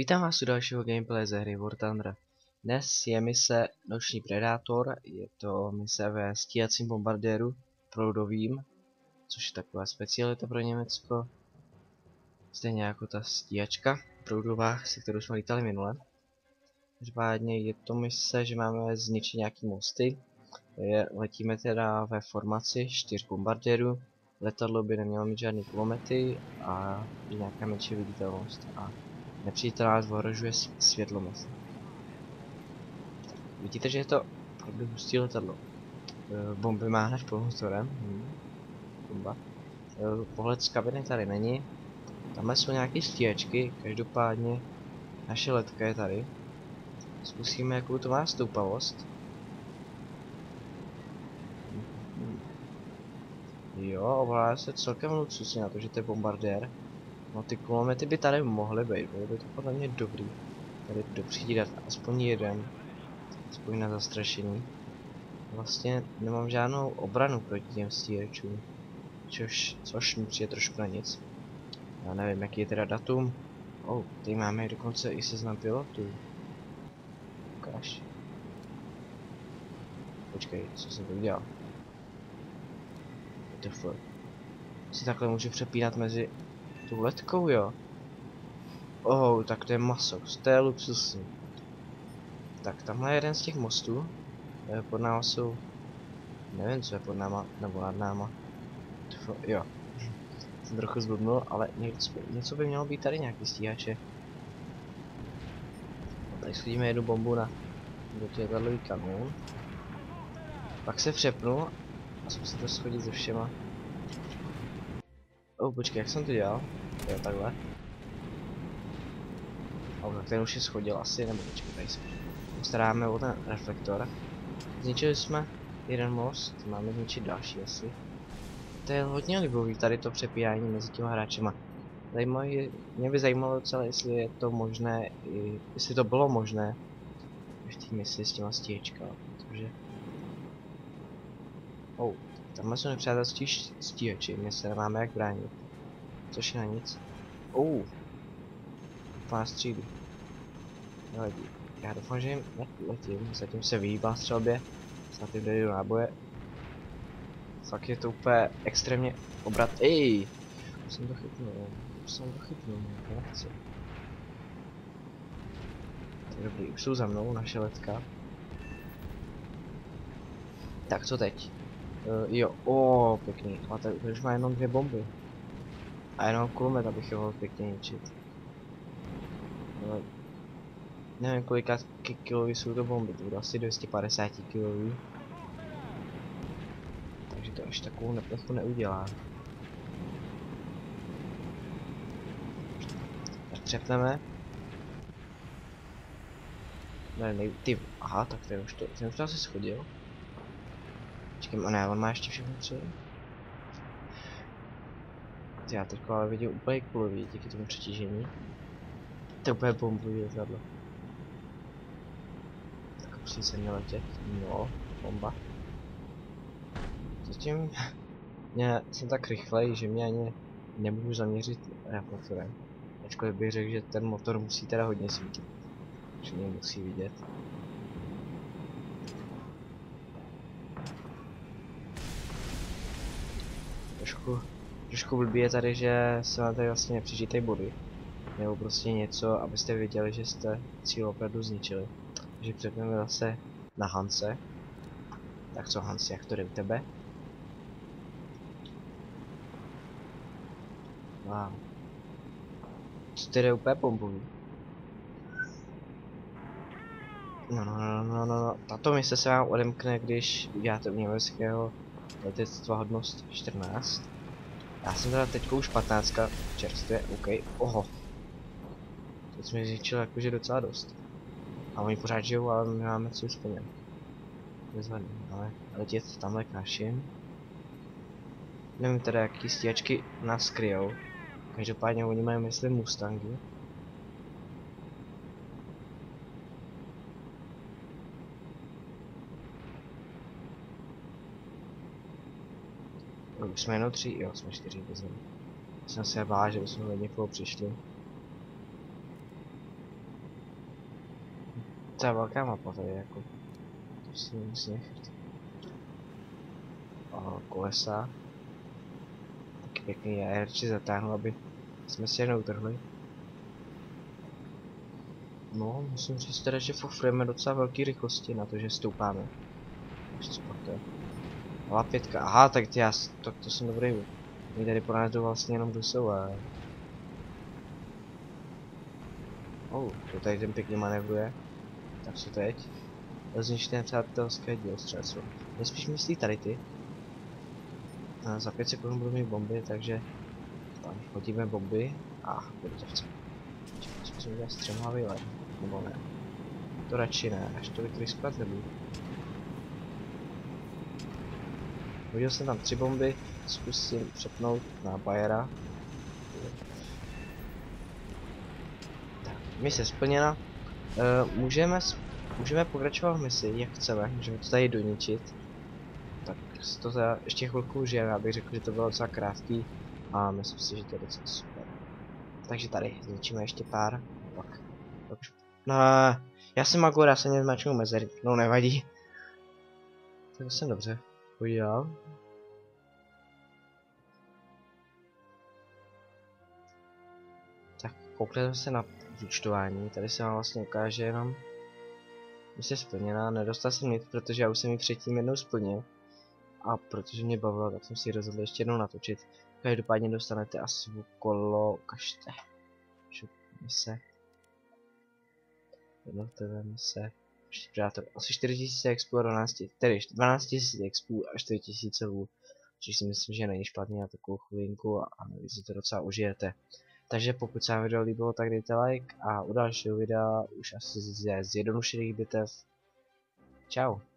Vítám vás u dalšího gameplay ze hry War Thunder. Dnes je mise Noční predátor, je to mise ve stíhacím bombardéru proudovým, což je taková specialita pro Německo. Stejně jako ta stíhačka proudová, se kterou jsme lítali minule. Každopádně je to mise, že máme zničit nějaký mosty. Letíme teda ve formaci 4 bombardérů. Letadlo by nemělo mít žádný kulomety a je nějaká menší viditelnost. A nepřítel nás ohrožuje světlomety. Vidíte, že je to opravdu hustý letadlo. Bomby má hned plnou motorem. Bomba. Pohled z kabiny tady není. Tamhle jsou nějaké stíhačky, každopádně naše letka je tady. Zkusíme, jakou to má stoupavost. Jo, ovládá se celkem luxusně na to, že to je bombardér. No ty kulomety by tady mohly být, bylo by to podle mě dobrý. Tady dopřidat aspoň jeden. Aspoň na zastrašení. Vlastně nemám žádnou obranu proti těm stíhačům. Což mi přijde trošku na nic. Já nevím, jaký je teda datum. Tady máme dokonce i seznam pilotů. Ukáž. Počkej, co jsem to udělal? WTF. Si takhle můžu přepínat mezi tu letkou, jo? Tak to je masoch, to je luxusní. Tak, tamhle je jeden z těch mostů. Pod náma jsou... Nevím, co je pod náma, nebo nad náma. Jo. Jsem trochu zblbnul, ale něco by mělo být tady, nějaký stíhače. No, tady schodíme jednu bombu na letadlový kanón. Pak se přepnu a zkusím to schodit se všema. Počkej, jak jsem to dělal? Jo, takhle. Tak ten už je schodil asi, nebo počkej, tady se postaráme o ten reflektor. Zničili jsme jeden most, máme zničit další asi. To je hodně libový, tady to přepínání mezi těma hráčema. Mě by zajímalo docela, jestli je to možné, jestli to bylo možné v té misi s těma stíhačkama, protože... Tamhle jsou nepřátelští stíhači, my se nemáme jak bránit. Což je na nic. Pán střílí. Nevadí. Já doufám, že jim letím, zatím se vyhýbám střelbě, snad jim dojdu náboje. Fakt je to úplně extrémně obrat. Už jsem to chytnul, nechci. Tak dobrý, už jsou za mnou, naše letka. Tak co teď? Pěkný, a tady už má jenom 2 bomby. A jenom kulomet, abych je mohl pěkně ničit. Nevím, kolika kilový jsou to bomby, to budou asi 250 kilový. Takže to až takovou neplechu neudělá. Tak přepneme. Aha, tak ten už to asi schodil. Počkej, on má ještě všechno 3. Já teď ale vidím úplně kulový díky tomu přetížení. To je úplně bombový letadlo. Tak musí se mě letět. No, bomba. Zatím jsem tak rychlej, že mě ani nemůžu zaměřit reflektorem. Ačkoliv bych řekl, že ten motor musí teda hodně svítit. Že mě musí vidět. Trošku blbý je tady, že se vám tady vlastně nepřičítají body. Nebo prostě něco, abyste věděli, že jste cíl opravdu zničili. Takže přepneme zase na Hanse. Tak co Hansi, jak to jde u tebe? Wow. Co to jde úplně bombový? No. Tato mise se vám odemkne, když uděláte u německého letectva hodnost 14. Já jsem teda teďka už 15 čerstvě, OK. Teď jsme zničili jakože docela dost. A oni pořád žijou, ale my máme co splněn. Nezvadný, ale letět tamhle k našim. Nevím teda, jaký stíhačky nás kryjou. Každopádně oni mají, myslím, Mustangy. Už jsme jenom 3, jo, jsme 4 bezem. Jsem se bál, že bychom od někoho přišli. to je velká mapa tady jako. To si musím nechat. Kolesa. Taky pěkný a radši zatáhnu, aby jsme si je neutrhli. No, musím říct teda, že fofrujeme docela velký rychlosti na to, že stoupáme. Takže co to je? Hala 5. Aha, tak to jsem dobrý. Oni tady po nás jdou vlastně jenom dosou. To tady ten pěkně manevruje. Tak co teď? Zničné přátelské dělostřelstvo. Nejspíš myslí tady ty. Za 5 sekund budu mít bomby, takže tam hodíme bomby a budu to chcet. Zkusím udělat střemhavý let, nebo ne. To radši ne, až tolik riskovat nebudu. Hodil jsem tam 3 bomby, zkusím přepnout na Bayera. Tak, mise splněna. Můžeme pokračovat v misi, jak chceme, můžeme to tady doničit. Tak to teda ještě chvilku užijeme, abych řekl, že to bylo docela krátký a myslím si, že to je docela super. Takže tady zničíme ještě pár, pak už... No, já jsem Magor, já jsem nezmačknul mezery, no nevadí. To jsem dobře udělal. Tak koukneme se na zúčtování, tady se vám vlastně ukáže jenom, že je splněná, nedostal jsem nic, protože já už jsem ji předtím jednou splnil. A protože mě bavilo, tak jsem si rozhodl ještě jednou natočit. Každopádně dostanete asi okolo, ukažte. Mise. Jednotlivé mise. Asi 4000 expů a 12, tedy 12 000 expů a 4000 lů. Což si myslím, že není špatný na takovou chvilinku a vy si to docela užijete. Takže pokud se vám video líbilo, tak dejte like a u dalšího videa už asi ze zjednodušených bitev. Čau.